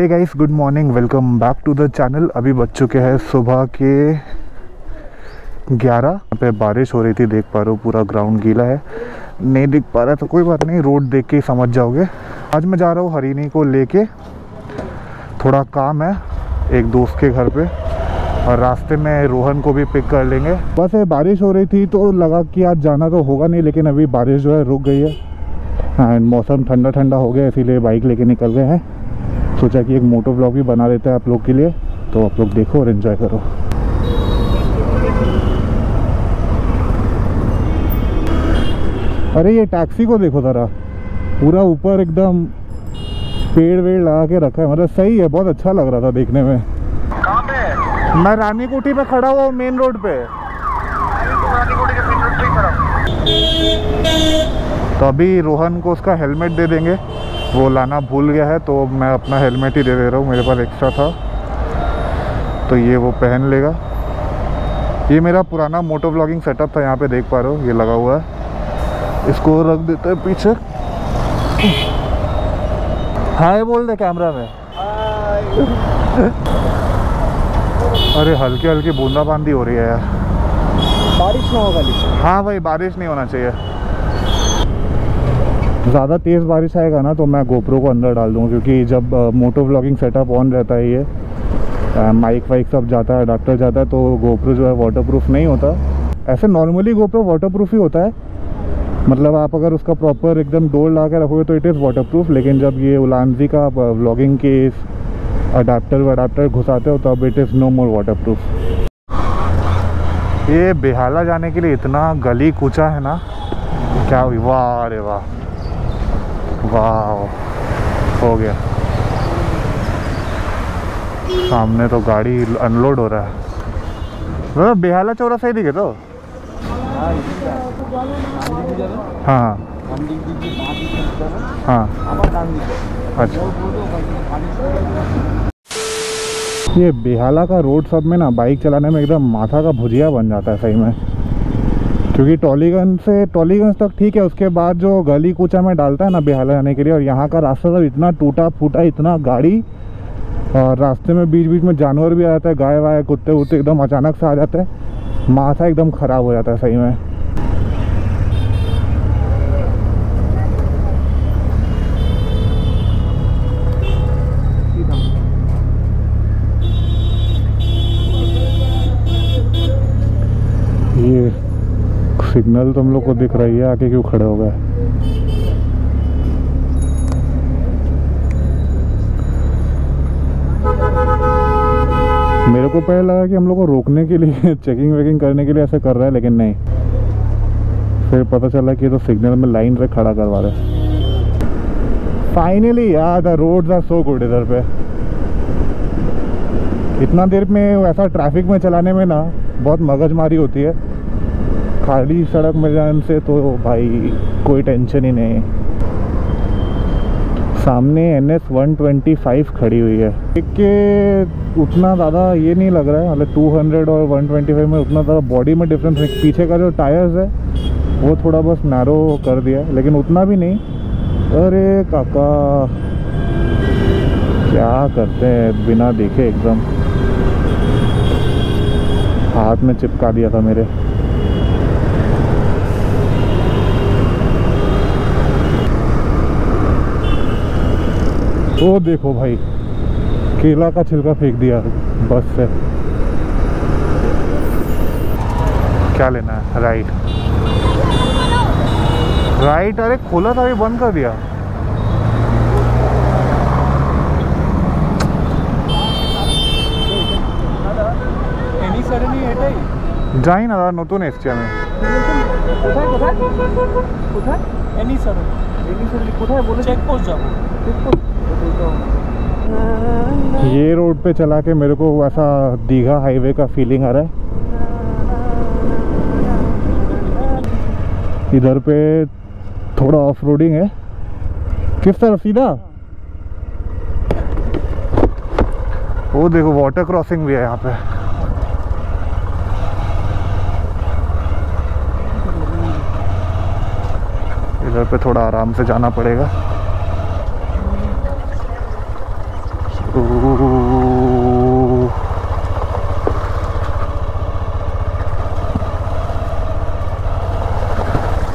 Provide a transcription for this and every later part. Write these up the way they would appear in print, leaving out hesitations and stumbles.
Guys, good morning, welcome back to the channel. अभी बज चुके हैं सुबह के 11। यहाँ पे बारिश हो रही थी, देख पा रहे हो पूरा ग्राउंड गीला है। नहीं दिख पा रहा है तो कोई बात नहीं, रोड देख के ही समझ जाओगे। आज मैं जा रहा हूँ हरिणी को लेके, थोड़ा काम है एक दोस्त के घर पे, और रास्ते में रोहन को भी पिक कर लेंगे। बस बारिश हो रही थी तो लगा कि आज जाना तो होगा नहीं, लेकिन अभी बारिश जो है रुक गई है एंड मौसम ठंडा ठंडा हो गया, इसीलिए बाइक लेके निकल गए हैं। सोचा कि एक मोटो व्लॉग भी बना देते हैं आप लोग के लिए, तो आप लोग देखो और एंजॉय करो। अरे ये टैक्सी को देखो ज़रा, पूरा ऊपर एकदम पेड़ वेड़ लगा के रखा है, मतलब सही है, बहुत अच्छा लग रहा था देखने में। कहाँ पे? मैं रानी कोठी पे खड़ा हुआ हूँ, मेन रोड पे। रानी कोठी के मेन रोड पे ही खड़ा हूँ। तो अभी रोहन को उसका हेलमेट दे देंगे, वो लाना भूल गया है, तो मैं अपना हेलमेट ही दे दे रहा हूँ, मेरे पास एक्स्ट्रा था तो ये वो पहन लेगा। ये मेरा पुराना मोटो व्लॉगिंग सेटअप था, यहाँ पे देख पा रहे हो ये लगा हुआ है, इसको रख देते हैं पीछे। हाय बोल दे कैमरा में। अरे हल्की हल्की बूंदाबांदी हो रही है यार, बारिश ना होगा लेकिन। हाँ भाई, बारिश नहीं होना चाहिए। ज़्यादा तेज़ बारिश आएगा ना तो मैं गोप्रो को अंदर डाल दूँगा, क्योंकि जब मोटो व्लॉगिंग सेटअप ऑन रहता है, ये माइक वाइक सब जाता है, अडाप्टर जाता है, तो गोप्रो जो है वाटरप्रूफ नहीं होता। ऐसे नॉर्मली गोप्रो वाटरप्रूफ ही होता है, मतलब आप अगर उसका प्रॉपर एकदम डोर ला के रखोगे तो इट इज़ वाटरप्रूफ, लेकिन जब ये उलानजी का व्लॉगिंग के अडाप्टर घुसाते हो तब it is no more waterproof. ये बेहाला जाने के लिए इतना गली कूचा है ना, क्या हुई, वाह अरे वाह वाह, हो गया। सामने तो गाड़ी अनलोड हो रहा है। तो बेहाला चौराहा सही दिखे तो। हाँ हाँ, अच्छा। ये बेहाला का रोड सब में ना बाइक चलाने में एकदम माथा का भुजिया बन जाता है सही में, क्योंकि टॉलीगंज तक ठीक है, उसके बाद जो गली कूचा में डालता है ना बेहाला जाने के लिए, और यहाँ का रास्ता सब इतना टूटा फूटा, इतना गाड़ी, और रास्ते में बीच बीच में जानवर भी आ जाता है, गाय वाय कुत्ते वुत्ते एकदम अचानक से आ जाते हैं, माथा एकदम ख़राब हो जाता है सही में। ये सिग्नल तुम लोग को दिख रही है, आके क्यों खड़े हो गए? मेरे को पहले लगा कि हम लोग को रोकने के लिए चेकिंग वेकिंग करने के लिए ऐसे कर रहा है, लेकिन नहीं, फिर पता चला कि तो सिग्नल में लाइन पे खड़ा करवा रहे। फाइनली यार the roads are so good इधर पे। इतना देर में ऐसा ट्रैफिक में चलाने में ना बहुत मगजमारी होती है, खाली सड़क में जाने से तो भाई कोई टेंशन ही नहीं। सामने NS 125 खड़ी हुई है, कि उतना ज़्यादा ये नहीं लग रहा है, मतलब 200 और 125 में उतना ज़्यादा बॉडी में डिफरेंस नहीं। पीछे का जो टायर्स है वो थोड़ा बस नैरो कर दिया, लेकिन उतना भी नहीं। अरे काका क्या करते हैं बिना देखे, एकदम हाथ में चिपका दिया था मेरे। तो देखो भाई, केला का छिलका फेंक दिया बस से। क्या लेना है? राइट राइट, अरे खोला था, अभी बंद कर दिया। যাই না দাদা, নতুন এসছি আমি। ये रोड पे चला के मेरे को ऐसा दीघा हाईवे का फीलिंग आ रहा है। इधर पे थोड़ा ऑफ रोडिंग है। किस तरफ? सीधा? वो देखो वाटर क्रॉसिंग भी है यहाँ पे। इधर पे थोड़ा आराम से जाना पड़ेगा।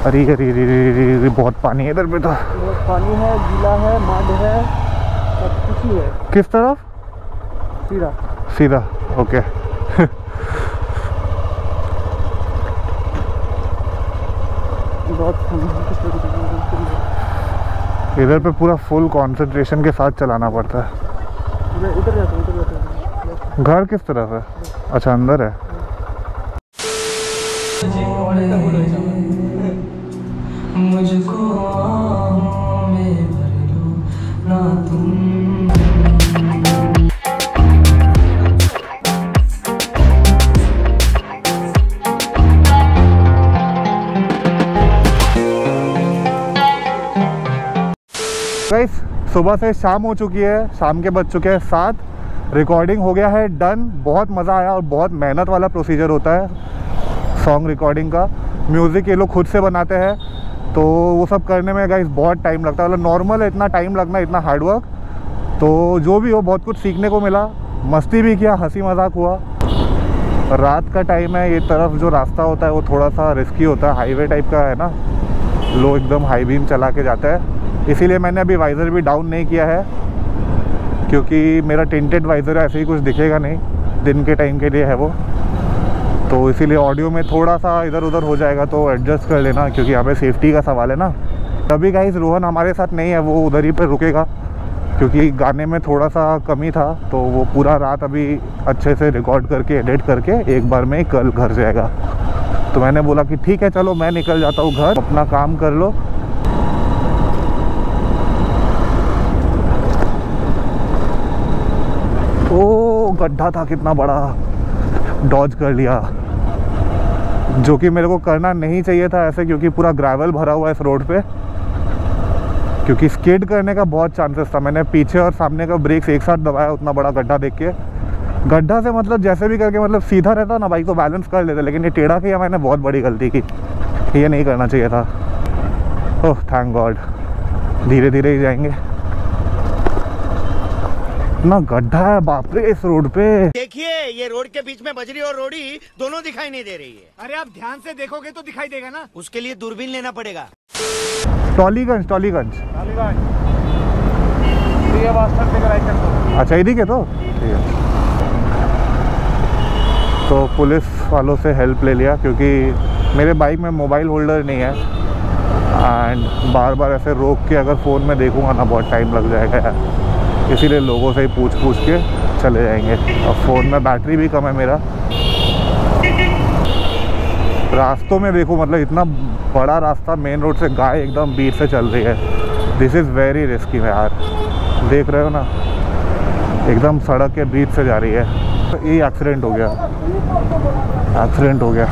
अरे अरे अरे बहुत पानी है इधर पे तो। बहुत पानी है, गीला है, मड है, सब कुछ ही है। किस तरफ? सीधा सीधा, ओके। इधर पे पूरा फुल कंसंट्रेशन के साथ चलाना पड़ता है। उधर जाते घर किस तरफ है? अच्छा अंदर है। मुझको में भर लो ना तुम। गाइस सुबह से शाम हो चुकी है, शाम के बज चुके हैं 7। रिकॉर्डिंग हो गया है डन। बहुत मज़ा आया और बहुत मेहनत वाला प्रोसीजर होता है सॉन्ग रिकॉर्डिंग का। म्यूज़िक ये लोग खुद से बनाते हैं तो वो सब करने में गाइस बहुत टाइम लगता है। मतलब नॉर्मल है इतना टाइम लगना, इतना हार्डवर्क। तो जो भी हो बहुत कुछ सीखने को मिला, मस्ती भी किया, हंसी मजाक हुआ। रात का टाइम है, ये तरफ जो रास्ता होता है वो थोड़ा सा रिस्की होता है, हाईवे टाइप का है ना, लोग एकदम हाई बीम चला के जाता है। इसीलिए मैंने अभी वाइज़र भी डाउन नहीं किया है, क्योंकि मेरा टिंटेड वाइज़र है, ऐसे ही कुछ दिखेगा नहीं, दिन के टाइम के लिए है वो। तो इसीलिए ऑडियो में थोड़ा सा इधर उधर हो जाएगा, तो एडजस्ट कर लेना, क्योंकि यहाँ पे सेफ्टी का सवाल है ना। तभी गाइस रोहन हमारे साथ नहीं है, वो उधर ही पर रुकेगा, क्योंकि गाने में थोड़ा सा कमी था। तो वो पूरा रात अभी अच्छे से रिकॉर्ड करके एडिट करके एक बार में कल घर जाएगा। तो मैंने बोला कि ठीक है चलो मैं निकल जाता हूँ घर, अपना काम कर लो। ओ गड्ढा था कितना बड़ा, डॉज कर लिया, जो कि मेरे को करना नहीं चाहिए था ऐसे, क्योंकि पूरा ग्रेवल भरा हुआ है इस रोड पे, क्योंकि स्किड करने का बहुत चांसेस था। मैंने पीछे और सामने का ब्रेक्स एक साथ दबाया उतना बड़ा गड्ढा देख के। गड्ढा से मतलब जैसे भी करके मतलब सीधा रहता ना बाइक तो बैलेंस कर लेते, लेकिन ये टेढ़ा किया मैंने, बहुत बड़ी गलती की, ये नहीं करना चाहिए था। ओह थैंक गॉड, धीरे धीरे ही जाएंगे। इतना गड्ढा है बाप रे इस रोड पे। देखिए ये रोड के बीच में बजरी और रोड़ी दोनों दिखाई नहीं दे रही है। अरे आप ध्यान से देखोगे तो दिखाई देगा ना। उसके लिए दूरबीन लेना पड़ेगा। टॉलीगंज अच्छा इधर के तो ठीक है। तो पुलिस वालों से हेल्प ले लिया, क्योंकि मेरे बाइक में मोबाइल होल्डर नहीं है, एंड बार बार ऐसे रोक के अगर फ़ोन में देखूंगा ना बहुत टाइम लग जाएगा यार। इसीलिए लोगों से ही पूछ के चले जाएंगे। और फ़ोन में बैटरी भी कम है मेरा। रास्तों में देखो मतलब इतना बड़ा रास्ता, मेन रोड से गाय एकदम बीच से चल रही है। दिस इज़ वेरी रिस्की है यार, देख रहे हो ना, एकदम सड़क के बीच से जा रही है। तो ये एक्सीडेंट हो गया।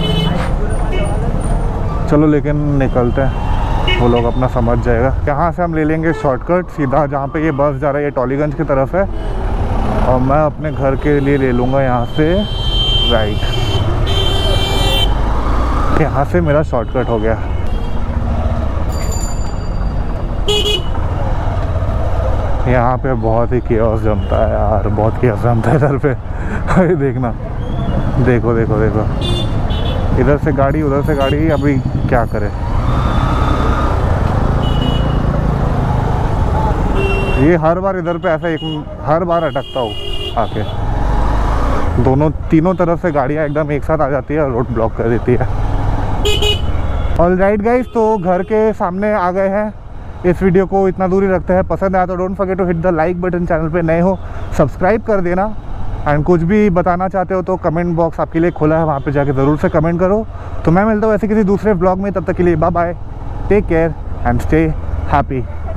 चलो लेकिन निकलते हैं, वो लोग अपना समझ जाएगा। यहाँ से हम ले लेंगे शॉर्टकट सीधा, जहाँ पे ये बस जा रहा है ये टॉलीगंज की तरफ है, और मैं अपने घर के लिए ले लूँगा यहाँ से राइट। यहाँ से मेरा शॉर्टकट हो गया। यहाँ पे बहुत ही केओस जमता है यार, बहुत केओस जमता है इधर पे। अरे देखना, देखो इधर से गाड़ी उधर से गाड़ी, अभी क्या करे। ये हर बार इधर पे ऐसा हर बार अटकता हूँ आके, तीनों तरफ से गाड़ियाँ एकदम एक साथ आ जाती है और रोड ब्लॉक कर देती है। ऑलराइट गाइस, तो घर के सामने आ गए हैं। इस वीडियो को इतना दूर ही रखते हैं। पसंद आया तो don't forget to hit the like button. Channel पे नए हो सब्सक्राइब कर देना, एंड कुछ भी बताना चाहते हो तो कमेंट बॉक्स आपके लिए खुला है, वहाँ पे जाके ज़रूर से कमेंट करो। तो मैं मिलता हूँ ऐसे किसी दूसरे ब्लॉग में, तब तक के लिए bye bye, take care and stay happy.